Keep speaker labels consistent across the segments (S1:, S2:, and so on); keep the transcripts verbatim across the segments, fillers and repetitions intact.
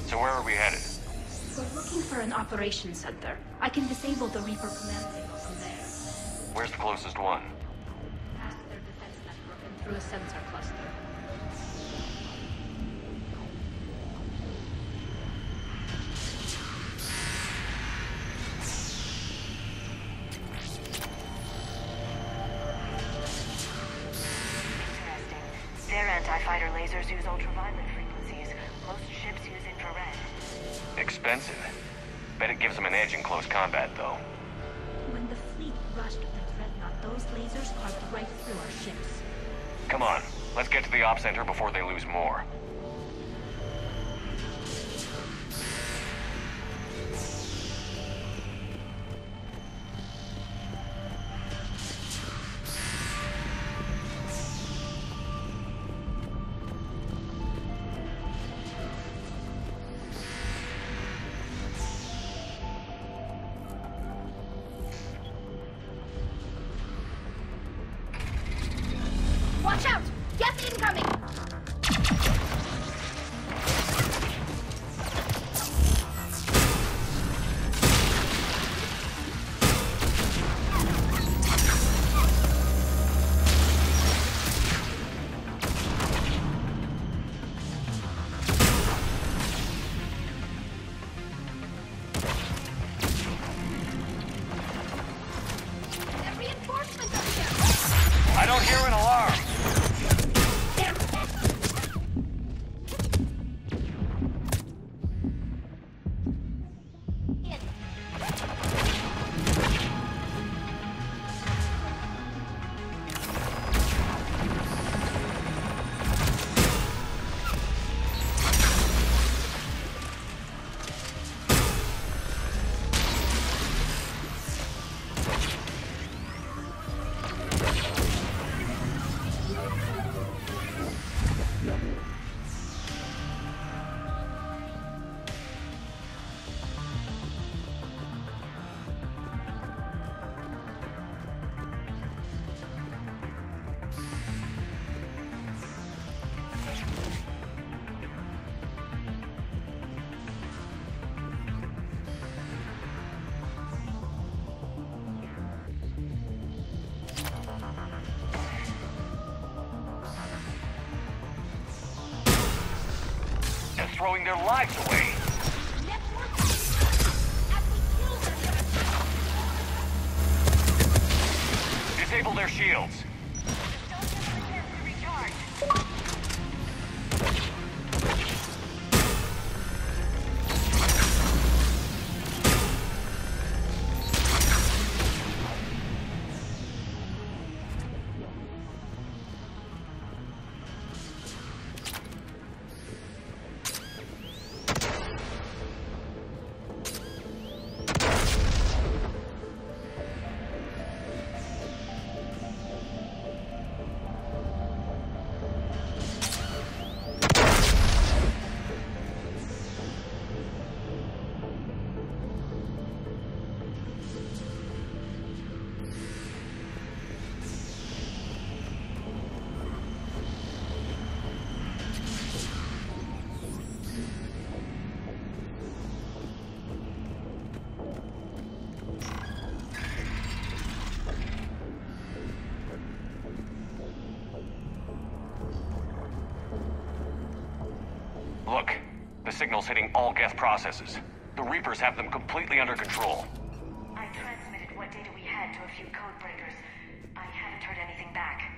S1: So where are we headed?
S2: We're looking for an operations center. I can disable the Reaper command signal from there.
S1: Where's the closest one?
S2: Past their defense network and through a sensor cluster.
S3: Their anti-fighter lasers use ultraviolet frequencies. Most ships use infrared.
S1: Expensive. Bet it gives them an edge in close combat, though.
S2: When the fleet rushed the Dreadnought, those lasers carved right through our ships.
S1: Come on, let's get to the op center before they lose more.
S2: Watch out! Gas incoming! There are reinforcements up here!
S1: I don't hear an alarm! They're throwing their lives away! Disable their shields! Look, the signal's hitting all Geth processes. The Reapers have them completely under control.
S3: I transmitted what data we had to a few code breakers. I haven't heard anything back.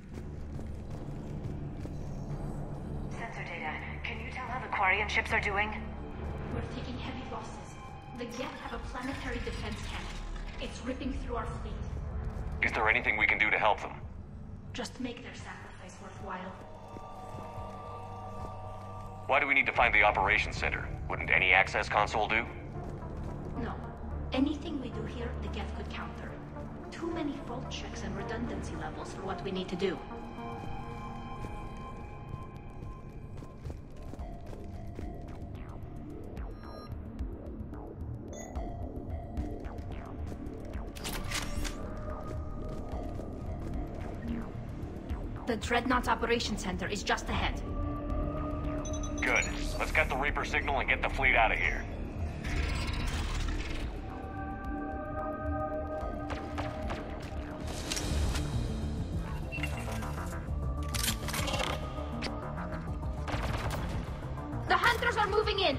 S3: Sensor data. Can you tell how the Quarian ships are doing?
S2: We're taking heavy losses. The Geth have a planetary defense cannon. It's ripping through our fleet.
S1: Is there anything we can do to help them?
S2: Just make their sacrifice worthwhile.
S1: Why do we need to find the operations center? Wouldn't any access console do?
S2: No. Anything we do here, the Geth could counter. Too many fault checks and redundancy levels for what we need to do. The Dreadnought Operations Center is just ahead.
S1: Good. Let's get the Reaper signal and get the fleet out of here.
S2: The hunters are moving in!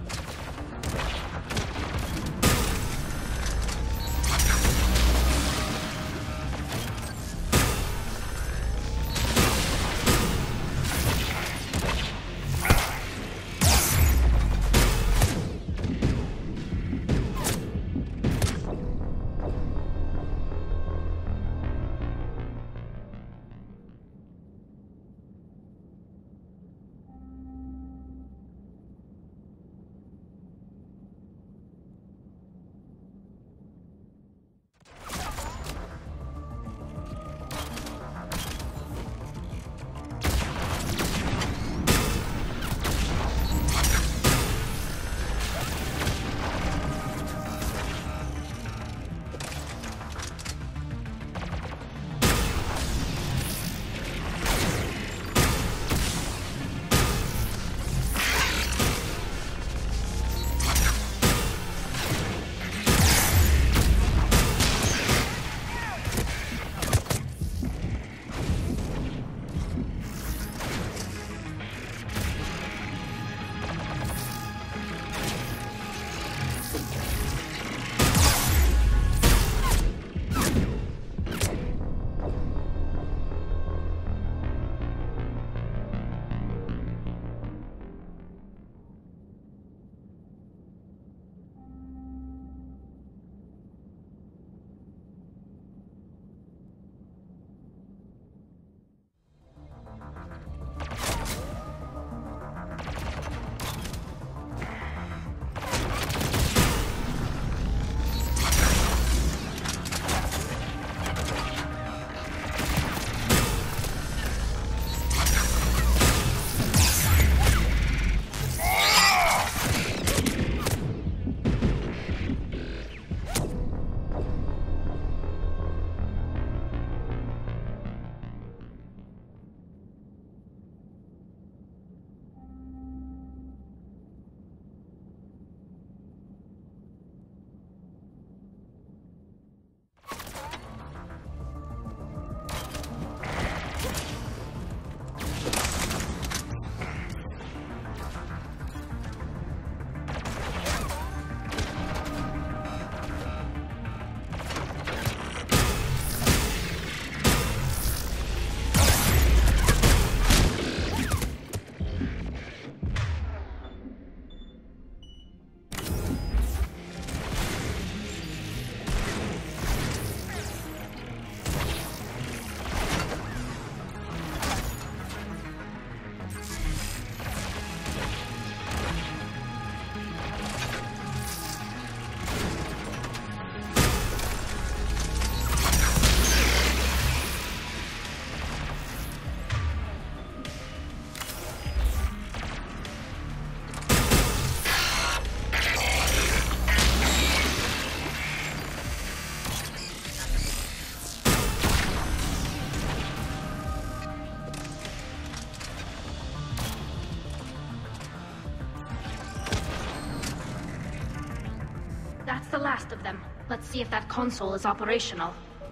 S2: That's the last of them. Let's see if that console is operational.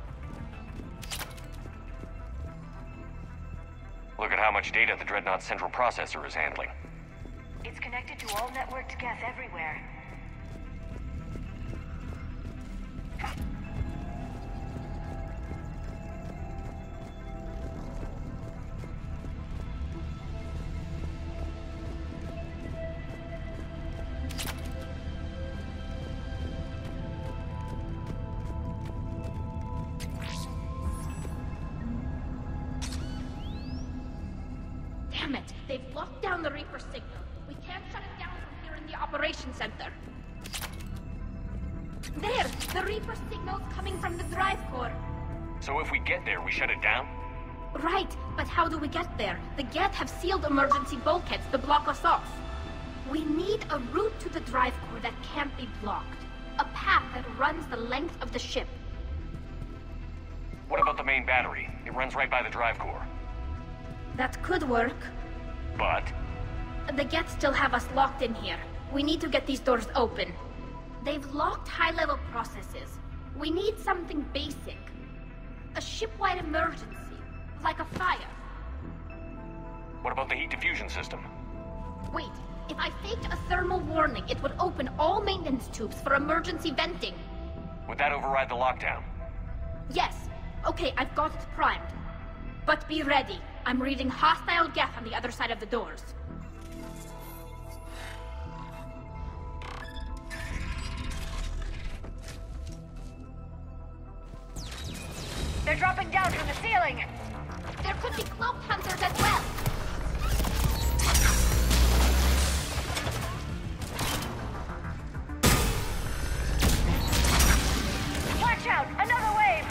S1: Look at how much data the Dreadnought's central processor is handling.
S3: It's connected to all networked gas everywhere.
S2: Damn it! They've locked down the Reaper signal. We can't shut it down from here in the operations center. There! The Reaper signal's coming from the drive core.
S1: So if we get there, we shut it down?
S2: Right, but how do we get there? The Geth have sealed emergency bulkheads to block us off. We need a route to the drive core that can't be blocked. A path that runs the length of the ship.
S1: What about the main battery? It runs right by the drive core.
S2: That could work.
S1: But?
S2: The Geth still have us locked in here. We need to get these doors open. They've locked high-level processes. We need something basic. A ship-wide emergency, like a fire.
S1: What about the heat diffusion system?
S2: Wait, if I faked a thermal warning, it would open all maintenance tubes for emergency venting.
S1: Would that override the lockdown?
S2: Yes. Okay, I've got it primed. But be ready. I'm reading hostile Geth on the other side of the doors.
S3: They're dropping down from the ceiling!
S2: There could be cloaked hunters as well.
S3: Watch out! Another wave!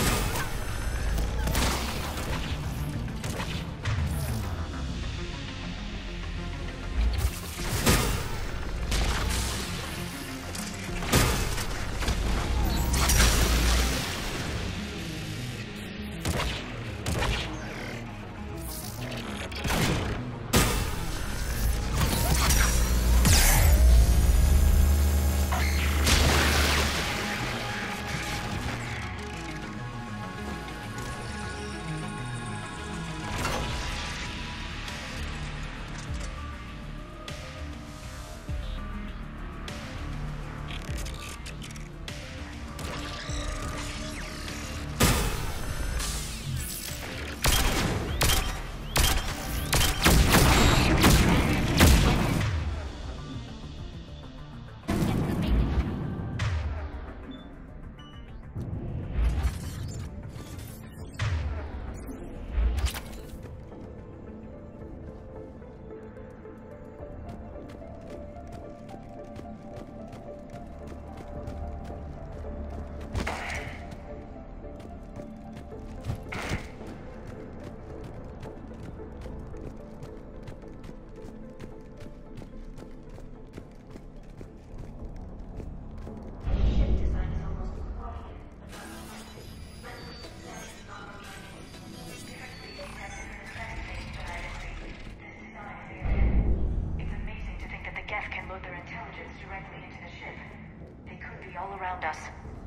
S3: Us.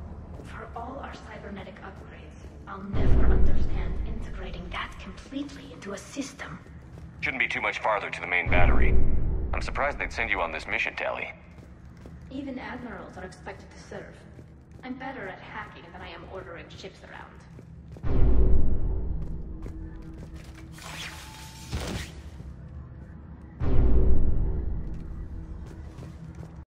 S2: For all our cybernetic upgrades, I'll never understand integrating that completely into a system.
S1: Shouldn't be too much farther to the main battery. I'm surprised they'd send you on this mission, Tali.
S2: Even admirals are expected to serve. I'm better at hacking than I am ordering ships around.